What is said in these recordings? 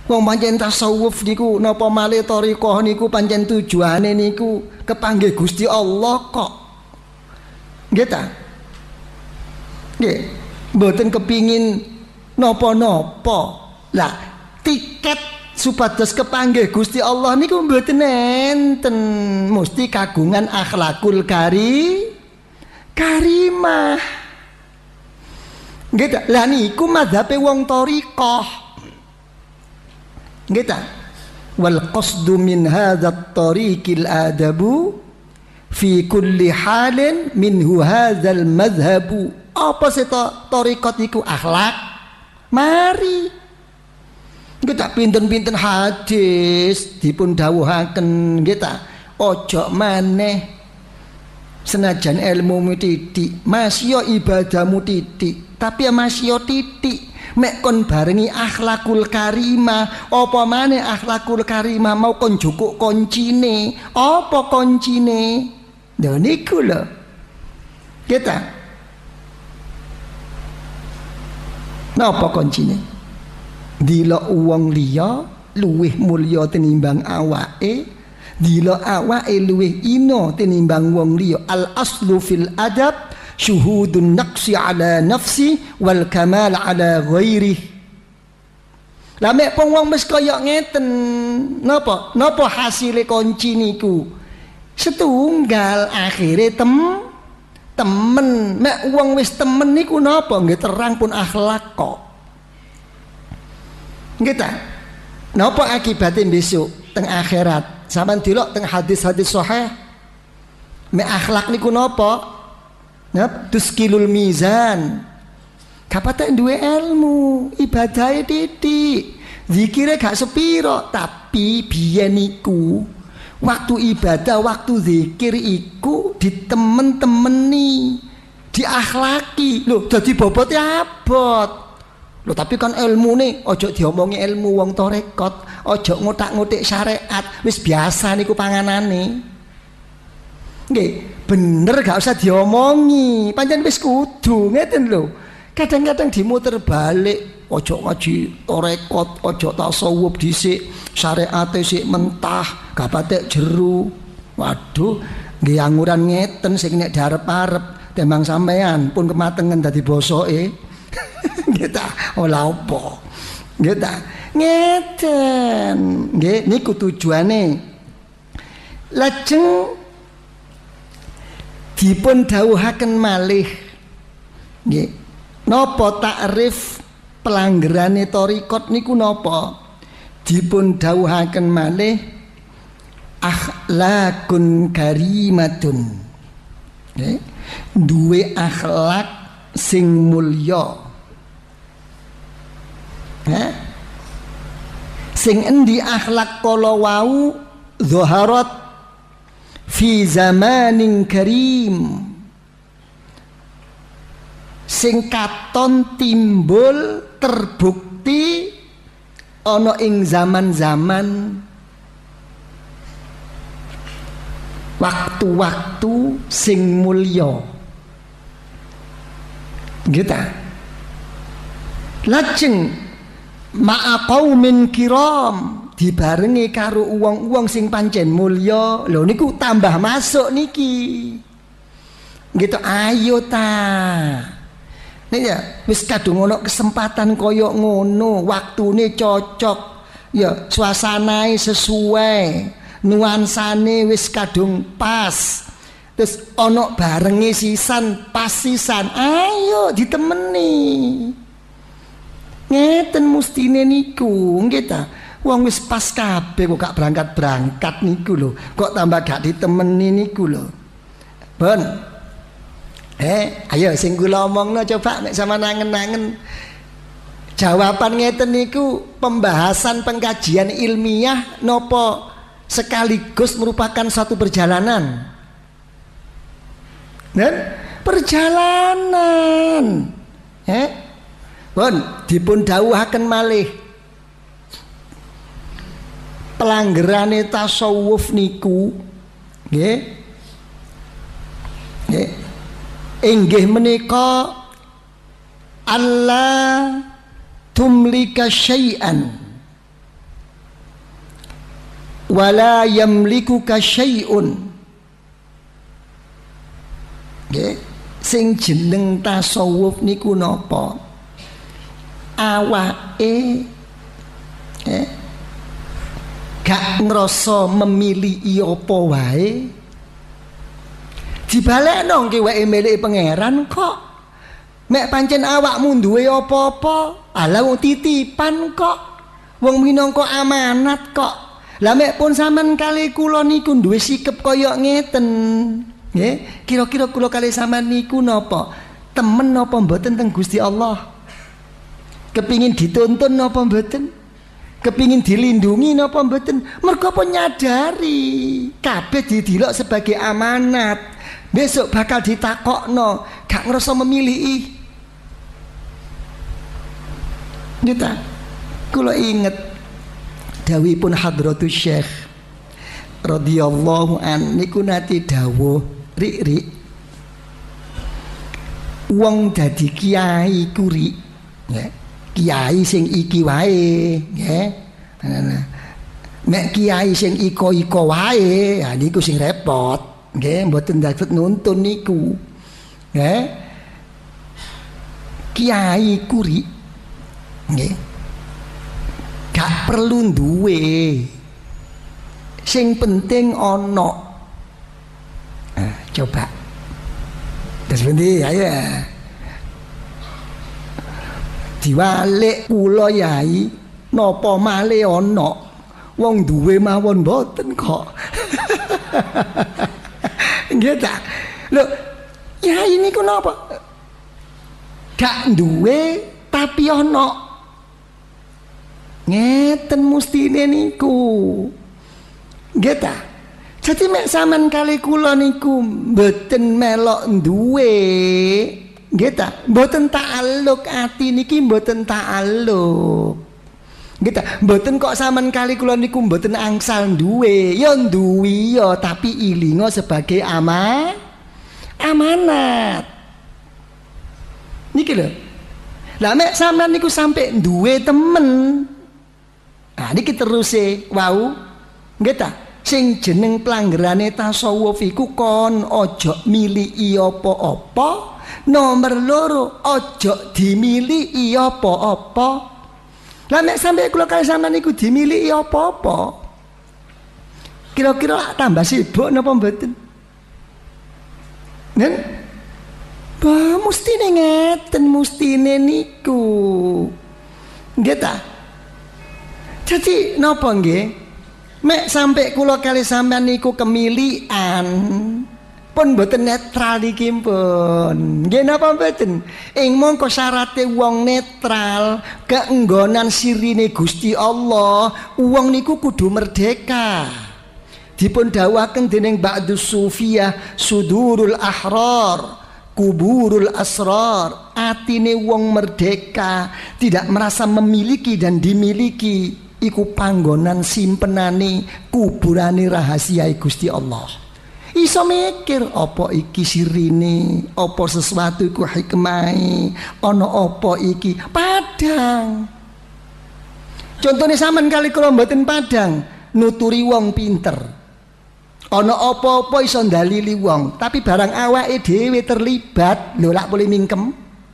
Wong pancen tasawuf niku napa malih thariqah niku pancen tujuane niku kepanggih Gusti Allah kok. Nggih ta? Nggih, mboten kepingin napa-napa. Lah, tiket supados kepanggih Gusti Allah niku mboten enten, mesti kagungan akhlakul karimah. Nggih ta? Lah niku madzhabe wong thariqah. Nggih ta? Wal qasdu min hadzal tariqil adabu fi kulli halin minhu hadzal madhhabu. Apa sih thariqat iku? Akhlak. Mari nggih ta, pinten-pinten hadis dipun dawuhaken nggih ta, ojo maneh senajan ilmu titik, masya ibadahmu titik, tapi masya titik mek kon barengi akhlakul karimah. Apa maneh akhlakul karimah mau kon jukuk koncine. Apa koncine? Lha niku lho. Kita napa koncine? Dilok wong liya luwih mulya tinimbang awake, dilok awake luwih ina tinimbang wong liya. Al aslu fil adab syuhudun naqsi ala nafsi wal kamal ala ghairi. Lah mek wong wis kaya ngeten, napa hasile kunci niku? Setunggal akhire temen. Mek wong wis temen niku napa? Nggih terang pun akhlak kok. Nggih ta? Napa akibate besok teng akhirat? Sampeyan delok teng hadis-hadis sahih. Mek akhlak niku napa? Tuskilul mizan. Kapatek duwe ilmu, ibadahe titik, zikire gak sepiro, tapi biyen niku waktu ibadah, waktu zikir iku ditemen-temeni, diakhlaki. Lho, dadi bobote abot. Lho, tapi kan ilmune ojo diomongi ilmu wong tarekat, ojo ngotak-ngotik syariat, wis biasa niku panganane. Nggih, bener gak usah diomongi, pancen wis kudu ngeten lho. Kadang-kadang dimuter balik, ojo ngaji tarekat, ojo tasawuf dhisik, syariate sik mentah, gak patek jeru. Waduh, nggih anguran ngeten sing nek diarep-arep tembang sampean pun kematengen dadi bosoke. Nggih ta, ola apa. Nggih ta, ngeten. Nggih niku tujuane. Lajeng dipun dawuhaken malih nggih, napa takrif pelanggerane thariqat niku napa? Dipun dawuhaken malih akhlakun karimatun, nggih, duwe akhlak sing mulya. Sing endi akhlak kala wau zaharat fi zamanin karim, sing katon timbul terbukti ana ing zaman-zaman waktu-waktu sing mulya. Gitu. Lajeng ma'a qaumin kiram, dibarengi karo uang-uang sing pancen mulya. Lho niku tambah masuk niki. Gitu, ayo ta. Nek ya wis kadung ono kesempatan koyo ngono, waktune cocok, ya suasanae sesuai, nuansane wis kadung pas. Terus ono barengi sisan, pas sisan, ayo ditemeni. Ngeten mustine niku, nggih ta. Wong wis pas kabeh kok gak berangkat-berangkat niku lho. Kok tambah gak ditemeni niku lho. Bon. Ayo sing kula omongno coba nek sama nangen-nangen. Jawaban ngeten niku pembahasan pengkajian ilmiah nopo sekaligus merupakan satu perjalanan. Dan perjalanan. Bon, dipun dawuhaken malih. Pelanggerane tasawuf niku nggih. Nggih. Inggih menika Allah tumlika syai'an wala yamlikuka syai'un. Nggih, sing jeneng tasawuf niku napa? Awake gak ngrasa memiliki apa wae. Dibalekno ki wae milik pangeran kok. Mek pancen awakmu duwe apa-apa, ala wong titipan kok. Wong minangka amanat kok. Lah mek pun sampean kali kula niku duwe sikep kaya ngeten. Nggih, kira-kira kula kali sampean niku napa? Temen napa mboten teng Gusti Allah? Kepingin dituntun napa mboten? Kepingin dilindungi napa mboten? Mergo pun nyadari kabeh didelok sebagai amanat. Besok bakal ditakokno, gak ngerasa memilih. Nita, kula inget dawuhipun Hadratus Syekh radhiyallahu an niku nate dawuh, rik wong dadi kiai kuri, ya. Kiai sing iki wae, nggih. Nek kiai sing iko-iko wae, ya niku sing repot, nggih, mboten dados nuntun niku. Nggih. Kiai kuri, nggih. Gak perlu duwe. Sing penting ana. Coba. Terus pundi, ayo. Diwalik kula yai napa male ana wong duwe mawon mboten kok. Nggih ta? Lho, yai niku napa? Gak duwe tapi ana. Ngeten mustine niku. Nggih ta? Jadi mek sampean kali kula niku mboten melok duwe. Nggih ta, mboten ta'alluq ati niki mboten ta'alluq. Nggih ta, mboten kok sampean kali kula niku mboten angsal duwe, ya duwi ya tapi ilinga sebagai amanat. Niki lho. Lah mek sampean niku sampe duwe temen. Nah niki teruse wau. Nggih ta, sing jeneng pelanggarane tasawuf iku kon aja miliki apa-apa. Nomor loro, ojo dimiliki apa-apa. Lah nek sampe kula kali sampean niku dimiliki apa-apa, kira-kira tambah sibuk napa mboten? Nen? Bah, mustine ngeten, mustine niku. Nggih ta? Jadi napa nggih? Mek sampe kula kali sampean niku kemilikan pun mboten netral niki pun. Nggih napa mboten? Ing mongko syarate wong netral, keenggonan sirine Gusti Allah, wong niku kudu merdeka. Dipun dawuhaken dening ba'dus sufiyah, sudurul ahrar, kuburul asrar. Atine wong merdeka, tidak merasa memiliki dan dimiliki, iku panggonan simpenane kuburane rahasia Gusti Allah. Iso mikir apa iki sirine, apa sesuatu iku hikmahe, ana apa iki padang. Contone sampean kali kula mboten padang, nuturi wong pinter. Ana apa-apa iso ndalili wong, tapi barang awake dhewe terlibat, lho lak boleh mingkem.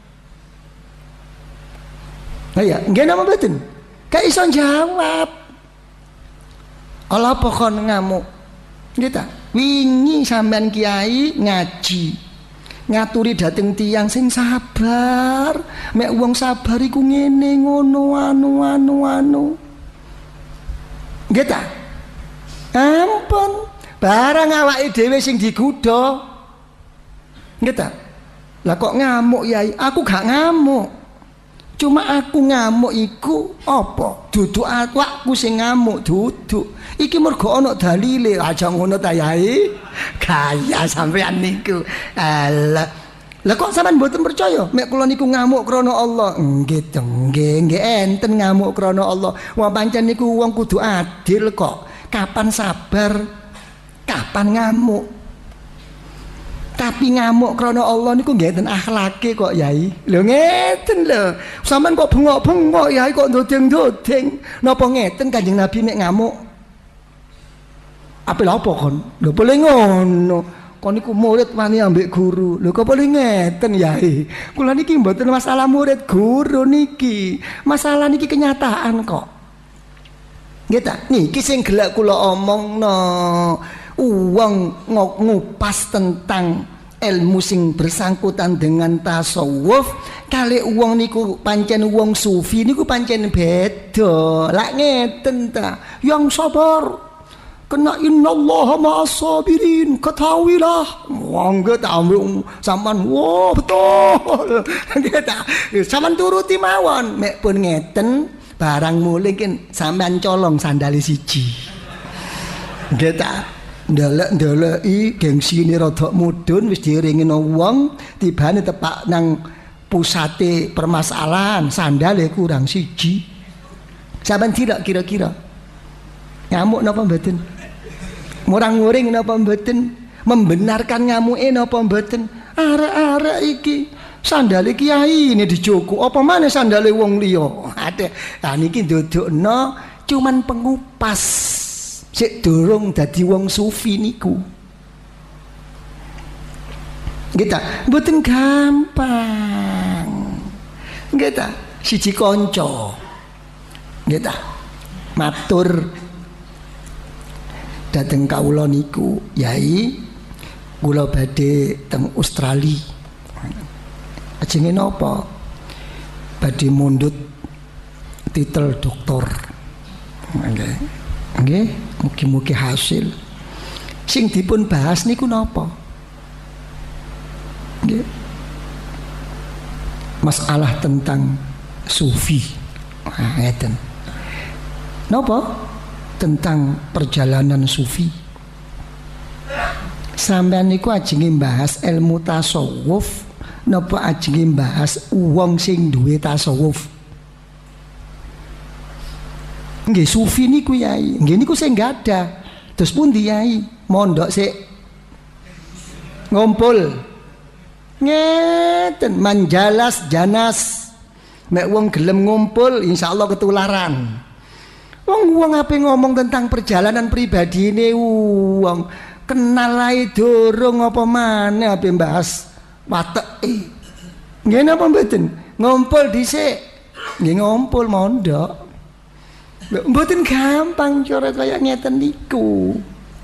Lah ya, nggih napa mboten? Gak iso jawab. Ala apa kon ngamuk? Nggih ta? Wingi sampean kiai ngaji ngaturi dateng tiyang sing sabar. Mek wong sabar iku ngene ngono anu. Nggih ta? Ampun, barang awake dhewe sing digudha. Nggih ta? Lah kok ngamuk yai? Aku gak ngamuk. Cuma aku ngamuk iku apa? Duduk aku sing ngamuk duduk. Iki mergo ana dalile, aja ngono ta yai. Gaya sampean niku. Alah. Lah kok sampean mboten percaya mek kula niku ngamuk krana Allah? Nggih enten ngamuk krana Allah. Wong pancen niku wong kudu adil kok. Kapan sabar, kapan ngamuk. Tapi ngamuk krana Allah niku nggih enten akhlake kok yai. Lho ngeten lho. Sampeyan kok bengok-bengok yai, kok ndodeng-ndodeng. Napa ngeten Kanjeng Nabi nek ngamuk? Apel apa kon? Lho boleh ngono. Kon niku murid wani ambek guru. Lho kok boleh ngeten Yai. Kula niki mboten masalah murid guru niki. Masalah niki kenyataan kok. Nggih ta? Niki sing gelek kula omongno. Wong ngupas tentang ilmu sing bersangkutan dengan tasawuf kali wong niku pancen wong sufi niku pancen beda. Lak ngeten ta. Yang sabar kena innallaha ma'as sabirin, ketahuilah monggo tamu sampean betul kita sampean turuti mawon mek pun ngeten barang mulih kan sampean colong sandali siji kita ndelek-ndeleki gengsine rada mudhun wis diringino wong tibane tepak nang pusate permasalahan sandale kurang siji sampean tidak kira-kira ngamuk napa mboten murang-muring napa mboten membenarkan ngamuke napa mboten arek-arek iki sandale kiai ini dijogo apa maneh sandale wong liya ade ha niki ndodokno cuman pengupas sik durung dadi wong sufi niku kita mboten gampang kita siji kanca kita matur dateng kawula niku Yai kula badhe teng Australia ajenge napa badhe mundhut titel doktor nggih mugi-mugi hasil sing dipun bahas niku napa nggih masalah tentang sufi ngeten napa tentang perjalanan sufi sampean niku ajenge bahas ilmu tasawuf napa ajenge bahas wong sing duwe tasawuf nggih sufi niku Yai nggih niku sing gadah terus pundi Yai mondok sik ngumpul ngeten manjalas janas mek wong gelem ngumpul insyaallah ketularan. Wong ape ngomong tentang perjalanan pribadi ini wong kenal ae durung apa maneh ape bahas wateke. Nggih napa mboten? Ngumpul dhisik. Nggih ngumpul mondok. Mboten gampang cara kaya ngeten niku.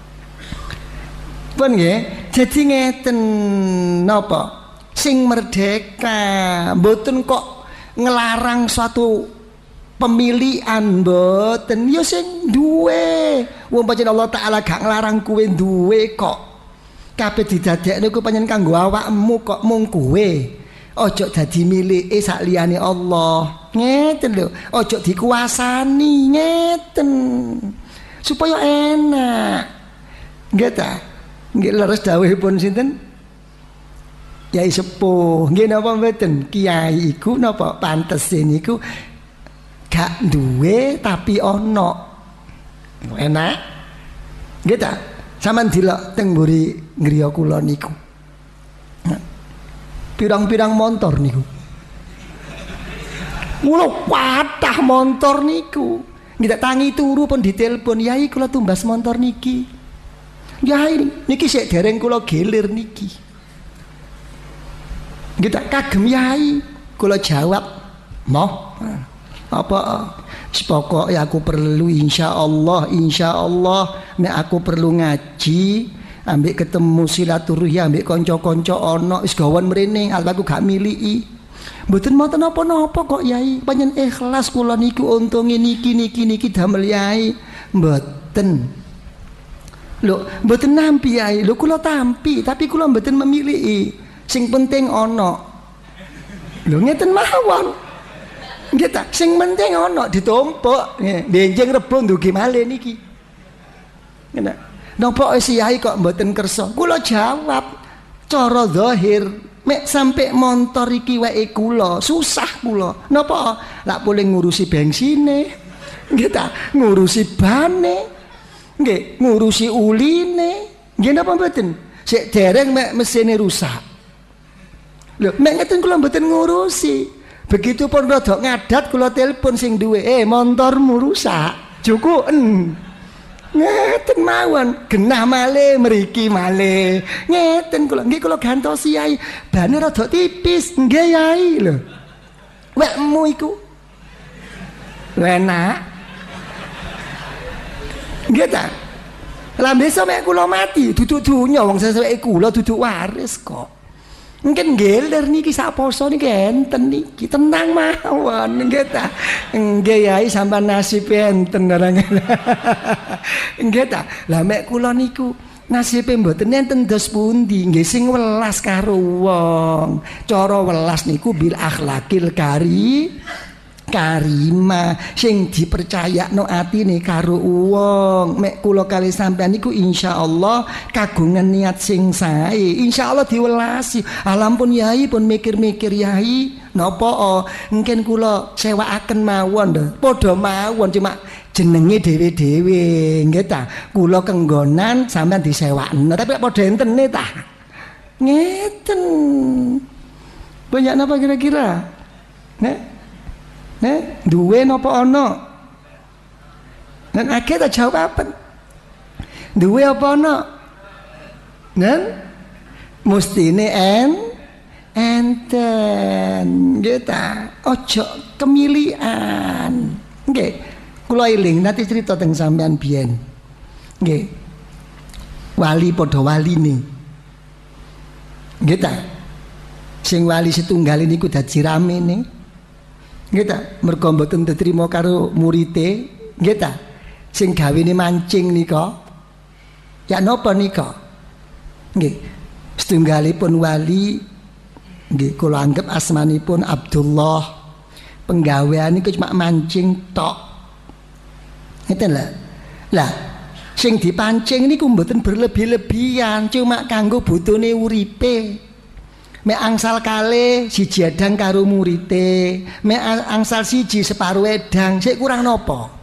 Pun nggih, jadi ngeten napa? Sing merdeka mboten kok ngelarang suatu pemilihan mboten ya sing duwe wong pancen Allah taala gak nglarang kowe duwe kok kabeh didadekne ku pancen kanggo awakmu kok mung kowe aja dadi milike sak liyane Allah ngeten lho aja dikuasani ngeten supaya enak nggih ta nggih leres dawuhipun sinten Yai sepuh nggih napa mboten kiai iku napa pantes niku gak duwe tapi ono enak nggih ta sampean delok teng mburi griya kula niku pirang-pirang montor niku mulo patah montor niku nggih tangi turu pun ditelepon Yai kula tumbas montor niki Yai niki sik dereng kula gelir niki nggih tak kagem Yai kula jawab moh apa pokok ya aku perlu insyaallah nek aku perlu ngaji ambek ketemu silaturahmi ambek kanca-kanca ana wis gawon mrene aku gak miliki mboten moten napa-napa kok Yai panjen ikhlas kula niku untunge niki damel Yai mboten lho mboten nampi Yai lho kula tampi tapi kula mboten memiliki sing penting ana lho ngeten mawon nggih ta sing penting ana ditumpuk benjing rebo ndugi malih niki ngene napa si Yai kok mboten kersa kula jawab cara zahir mek sampai montor iki wae kula susah kula napa lak boleh ngurusi bensine nggih ta ngurusi bane nggih ngurusi uline nggih napa mboten sik dereng mek mesine rusak lho mek ngeten kula mboten ngurusi begitu pun rada ngadat kula telepon sing duwe montormu rusak jukuken Ngeten mawon, genah malih mriki malih. Ngeten kula nggih kula gantosi Yai. Bane rada tipis nggih Yai lho. Wekmu iku. Enak. Nggih ta? Lah besok mek kula mati duduk dunya wong sesuk kula duduk waris kok. Mungkin geler niki sak poso niki enten niki tenang mawon nggih ta. Nggih Yai sampean nasib enten barang. Nggih ta. Lah mek kula niku nasibe mboten enten dos pundi nggih sing welas karo wong. Cara welas niku bil akhlakil karimah sing dipercayakno atine karo wong. Mek kula kali sampean niku insyaallah kagungan niat sing sae, insyaallah diwelasi. Alampun Yai pun mikir-mikir Yai napa mungkin kula sewaaken mawon lho. Padha mawon cuma jenenge dhewe-dhewe nggih ta. Kula kenggonan sampean disewakno tapi padha entene ta. Ngeten. Banyak napa kira-kira? Duwe napa ana? Nen akeh tak jawab apa? Duwe apa ana? Nen mustine enten. Nggih ta? Aja kemilian. Nggih. Kula eling nanti cerita teng sampean biyen. Nggih. Wali padha waline. Nggih ta? Sing wali setunggal niku dadi ramene. Nggih ta, mergo mboten diterima karo murite, nggih ta. Sing gawene mancing nika. Ya napa nika? Nggih. Setunggalipun wali nggih kula anggap asmanipun Abdullah. Penggawean niku cuma mancing tok. Ngeten lho. Lah, sing dipancing niku mboten berlebih-lebihan, cuma kanggo butuhne uripe. Mek angsal kalih siji edang karo murite, mek angsal siji separo edang, sik kurang nopo?